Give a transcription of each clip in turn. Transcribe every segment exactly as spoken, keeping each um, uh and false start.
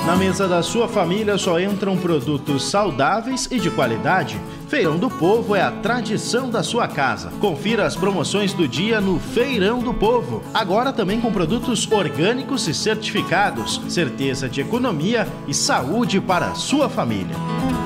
Na mesa da sua família só entram produtos saudáveis e de qualidade. Feirão do Povo é a tradição da sua casa. Confira as promoções do dia no Feirão do Povo. Agora também com produtos orgânicos e certificados. Certeza de economia e saúde para a sua família.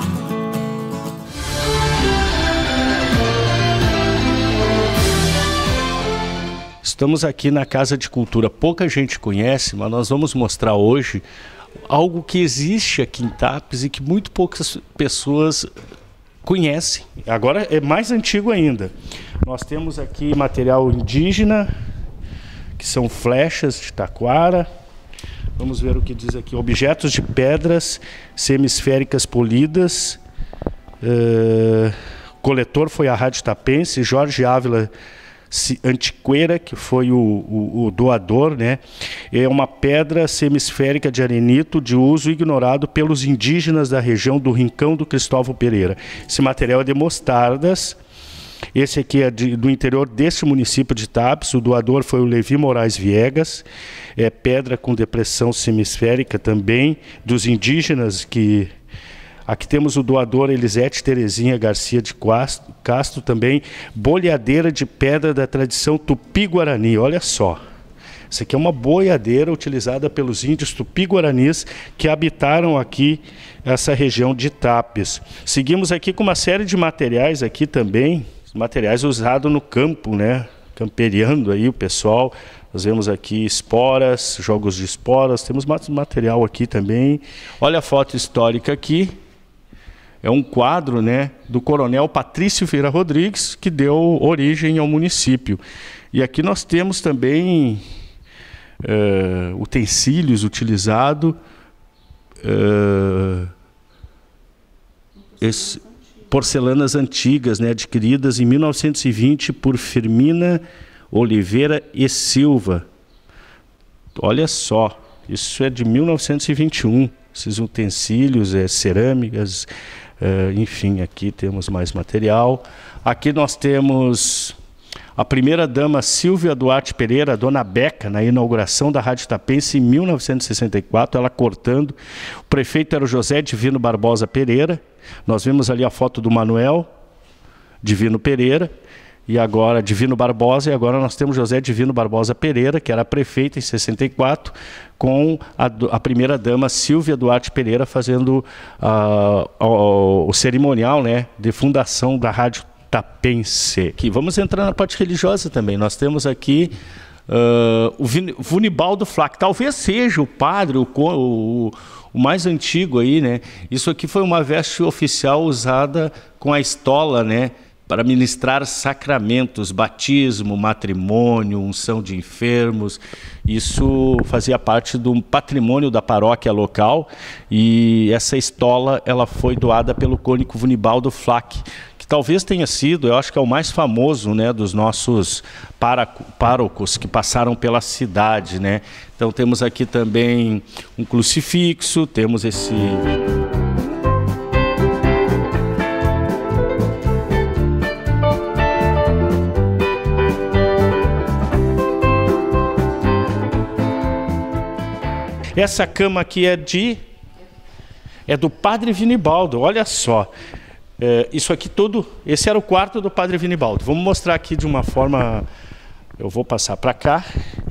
Estamos aqui na Casa de Cultura. Pouca gente conhece, mas nós vamos mostrar hoje algo que existe aqui em Tapes e que muito poucas pessoas conhecem. Agora é mais antigo ainda. Nós temos aqui material indígena, que são flechas de taquara. Vamos ver o que diz aqui. Objetos de pedras semisféricas polidas. Uh, coletor foi a Rádio Tapense, Jorge Ávila Antiqueira, que foi o, o, o doador, né? É uma pedra semisférica de arenito de uso ignorado pelos indígenas da região do Rincão do Cristóvão Pereira. Esse material é de mostardas. Esse aqui é de, do interior deste município de Tapes. O doador foi o Levi Moraes Viegas. É pedra com depressão semisférica também dos indígenas que... Aqui temos o doador Elisete Terezinha Garcia de Castro, também boiadeira de pedra da tradição Tupi-Guarani. Olha só, isso aqui é uma boiadeira utilizada pelos índios Tupi-Guaranis que habitaram aqui essa região de Tapes. Seguimos aqui com uma série de materiais aqui também, materiais usados no campo, né? Camperiando aí o pessoal. Nós vemos aqui esporas, jogos de esporas, temos material aqui também. Olha a foto histórica aqui. É um quadro, né, do coronel Patrício Vieira Rodrigues, que deu origem ao município. E aqui nós temos também uh, utensílios utilizados, uh, esse, porcelanas antigas, né, adquiridas em mil novecentos e vinte por Firmina Oliveira e Silva. Olha só, isso é de mil novecentos e vinte e um. Esses utensílios, é, cerâmicas, é, enfim, aqui temos mais material. Aqui nós temos a primeira-dama Silvia Duarte Pereira, a dona Beca, na inauguração da Rádio Tapense em mil novecentos e sessenta e quatro, ela cortando. O prefeito era o José Divino Barbosa Pereira. Nós vemos ali a foto do Manuel Divino Pereira. E agora Divino Barbosa, e agora nós temos José Divino Barbosa Pereira, que era prefeito em sessenta e quatro, com a, a primeira-dama Silvia Duarte Pereira fazendo uh, o, o cerimonial, né, de fundação da Rádio Tapense. Aqui, vamos entrar na parte religiosa também. Nós temos aqui uh, o Vunibaldo Flack, talvez seja o padre, o, o, o mais antigo aí, né? Isso aqui foi uma veste oficial usada com a estola, né, para ministrar sacramentos, batismo, matrimônio, unção de enfermos. Isso fazia parte do patrimônio da paróquia local, e essa estola ela foi doada pelo cônigo Vunibaldo Flack, que talvez tenha sido, eu acho que é o mais famoso, né, dos nossos párocos que passaram pela cidade, né? Então temos aqui também um crucifixo, temos esse... Essa cama aqui é de é do Padre Vinibaldo, olha só. É, isso aqui tudo, esse era o quarto do Padre Vinibaldo. Vamos mostrar aqui de uma forma, eu vou passar para cá.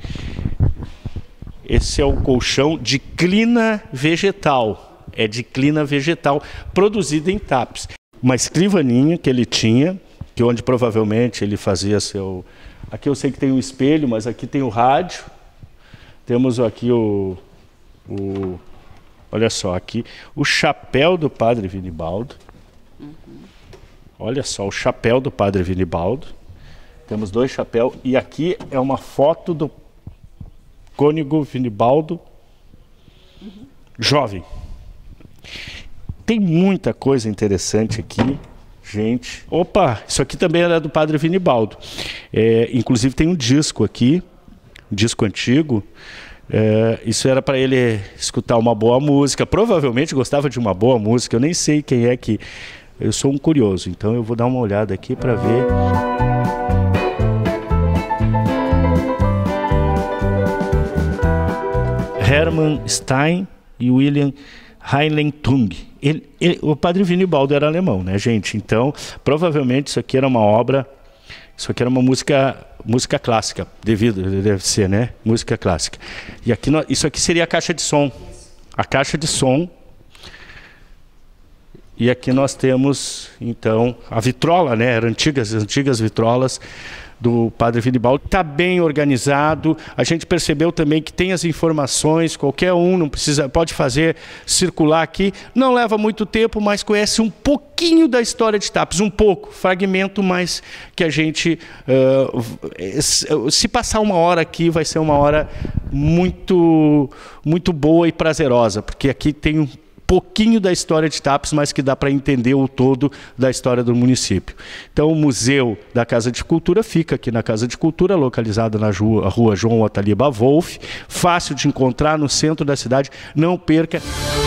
Esse é o colchão de clina vegetal, é de clina vegetal, produzido em Tapes. Uma escrivaninha que ele tinha, que onde provavelmente ele fazia seu... Aqui eu sei que tem um espelho, mas aqui tem o rádio. Temos aqui o... O, olha só, aqui o chapéu do Padre Vinibaldo. Uhum. Olha só, o chapéu do Padre Vinibaldo. Temos dois chapéus. E aqui é uma foto do cônigo Vinibaldo, uhum, jovem. Tem muita coisa interessante aqui, gente. Opa, isso aqui também era do Padre Vinibaldo. É, inclusive tem um disco aqui, um disco antigo. É, isso era para ele escutar uma boa música, provavelmente gostava de uma boa música, eu nem sei quem é que... Eu sou um curioso, então eu vou dar uma olhada aqui para ver. Hermann Stein, e William Heilentung. Ele, ele, o Padre Vinibaldo era alemão, né, gente? Então, provavelmente isso aqui era uma obra, isso aqui era uma música, música clássica, devido, deve ser, né? Música clássica. E aqui, isso aqui seria a caixa de som. A caixa de som. E aqui nós temos, então, a vitrola, né? Eram antigas, antigas vitrolas do Padre Vinibaldo. Está bem organizado. A gente percebeu também que tem as informações, qualquer um não precisa, pode fazer circular aqui. Não leva muito tempo, mas conhece um pouquinho da história de Tapes, um pouco, fragmento, mas que a gente, uh, se passar uma hora aqui, vai ser uma hora muito, muito boa e prazerosa, porque aqui tem um pouquinho da história de Tapes, mas que dá para entender o todo da história do município. Então, o Museu da Casa de Cultura fica aqui na Casa de Cultura, localizada na rua, rua João Otaliba Wolff, fácil de encontrar no centro da cidade. Não perca.